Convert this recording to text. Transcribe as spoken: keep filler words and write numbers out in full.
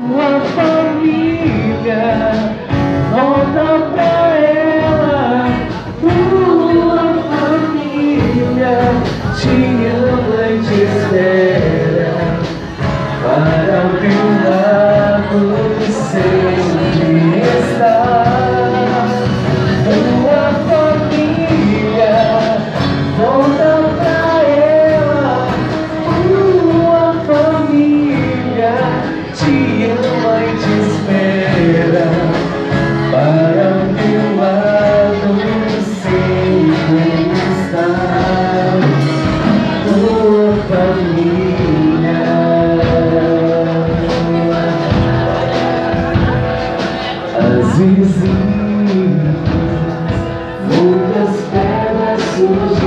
Tua família, volta pra ela. Tua família te ama e te espera. Para o teu lado sempre está. Tua família, volta pra ela. Tua família te ama e te espera. Para o teu lado sempre está. Tua família. As vizinhas, muitas pedras surgem.